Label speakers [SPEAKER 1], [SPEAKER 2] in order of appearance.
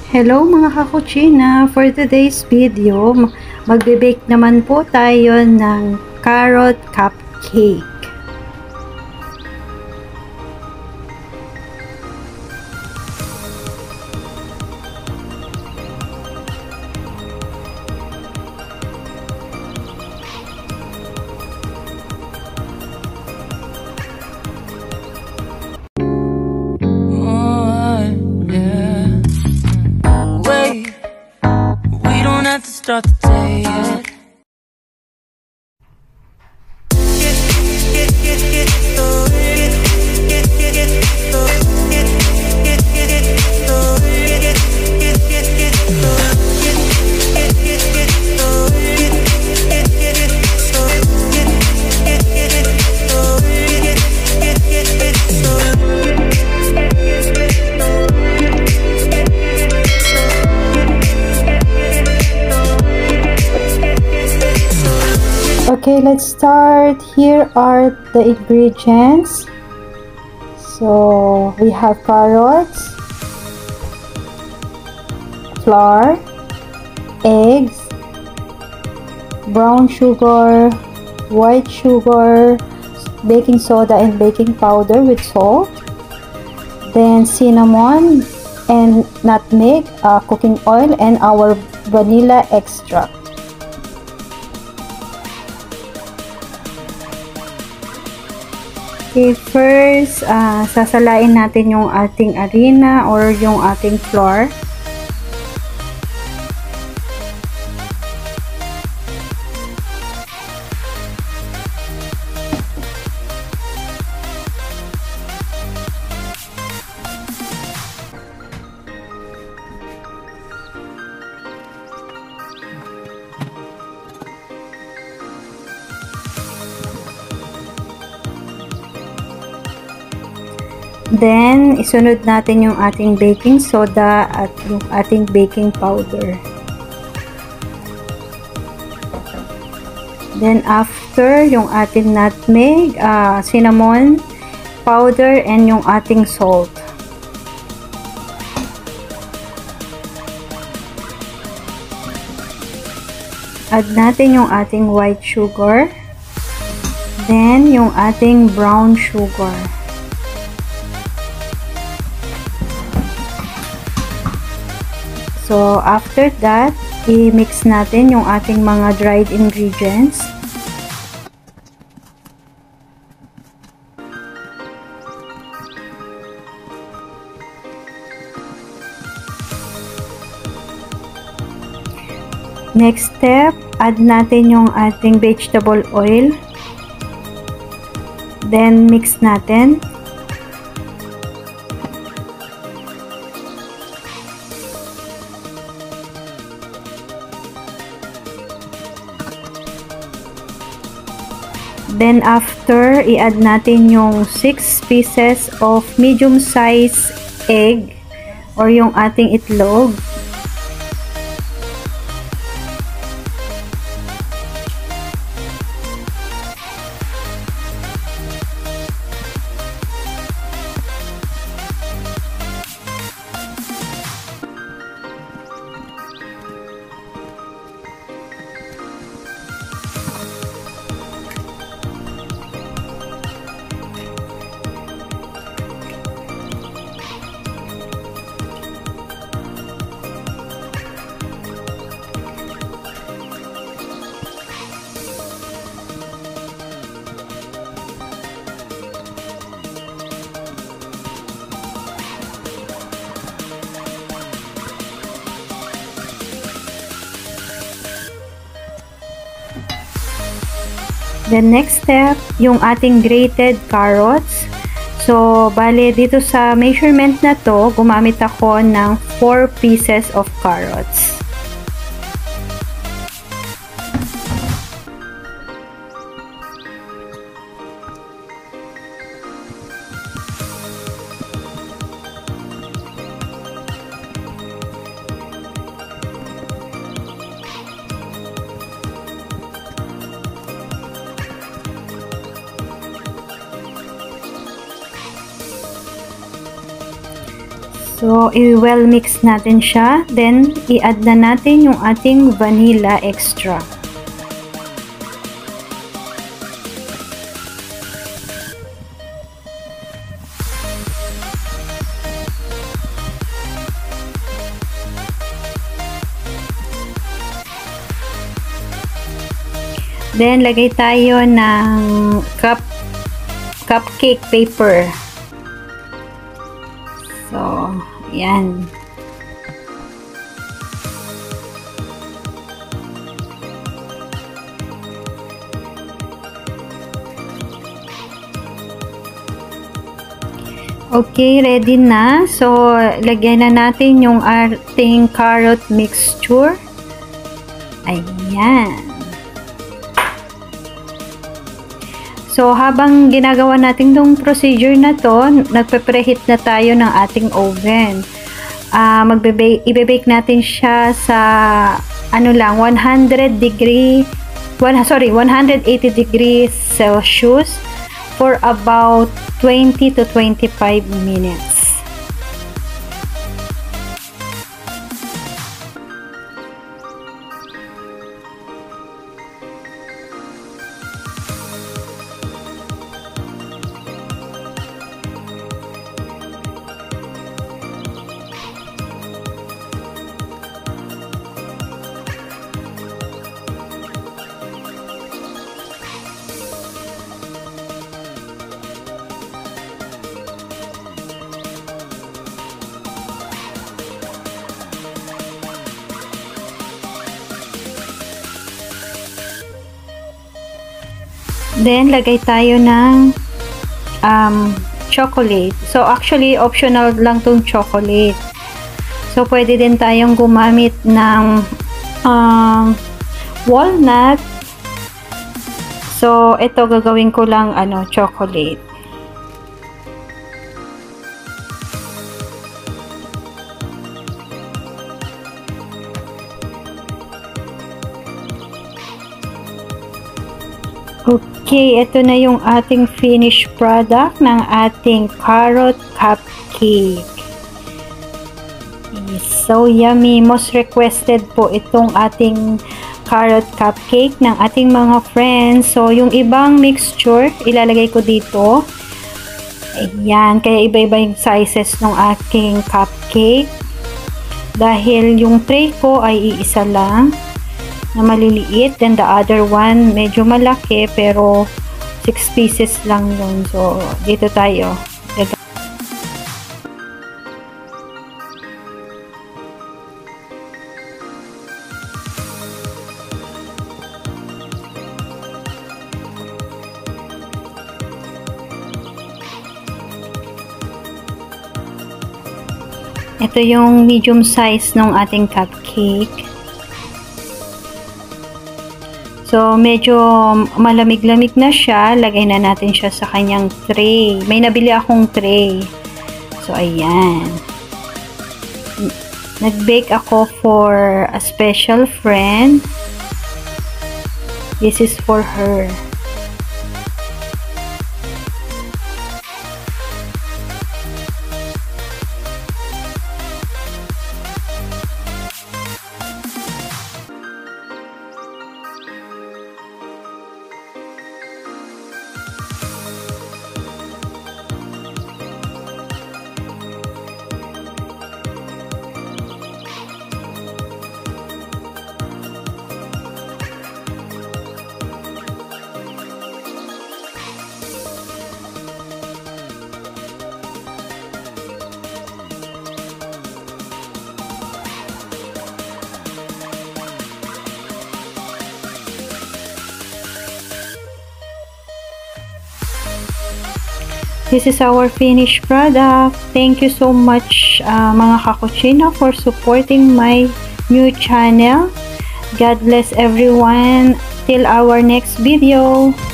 [SPEAKER 1] Hello mga kakutsina! For today's video, magbe-bake naman po tayo ng carrot cupcake.
[SPEAKER 2] To start the day yet.
[SPEAKER 1] Okay, let's start. Here are the ingredients. So we have carrots, flour, eggs, brown sugar, white sugar, baking soda and baking powder with salt, then cinnamon and nutmeg, cooking oil, and our vanilla extract. Okay, first, sasalain natin yung ating harina or yung ating flour. Then, isunod natin yung ating baking soda at yung ating baking powder. Then, after, yung ating nutmeg, cinnamon powder, and yung ating salt. Add natin yung ating white sugar. Then, yung ating brown sugar. So, after that, i-mix natin yung ating mga dried ingredients. Next step, add natin yung ating vegetable oil. Then, mix natin. Then after, i-add natin yung 6 pieces of medium size egg or yung ating itlog. The next step, yung ating grated carrots. So, bale dito sa measurement na to, gumamit ako ng 4 pieces of carrots. So, i-well mix natin siya. Then, i-add na natin yung ating vanilla extract. Then, lagay tayo ng cupcake paper. So, yan. Okay, ready na. So, lagyan na natin yung ating carrot mixture. Ayan. So, habang ginagawa natin tong procedure na to, nagpe-preheat na tayo ng ating oven. I-bake natin siya sa 180 degrees Celsius for about 20 to 25 minutes. Then, lagay tayo ng chocolate. So, actually, optional lang tong chocolate. So, pwede din tayong gumamit ng walnut. So, ito gagawin ko lang chocolate. Okay, ito na yung ating finished product ng ating carrot cupcake. So yummy! Most requested po itong ating carrot cupcake ng ating mga friends. So yung ibang mixture, ilalagay ko dito. Ayan, kaya iba-iba yung sizes ng aking cupcake. Dahil yung tray ko ay iisa lang na maliliit, then the other one medyo malaki pero 6 pieces lang yun. So dito tayo. Ito yung medium size ng ating cupcake. So, medyo malamig-lamig na siya. Lagay na natin siya sa kanyang tray. May nabili akong tray. So, ayan. Nag-bake ako for a special friend. This is for her. This is our finished product. Thank you so much mga kakutsina for supporting my new channel. God bless everyone. Till our next video.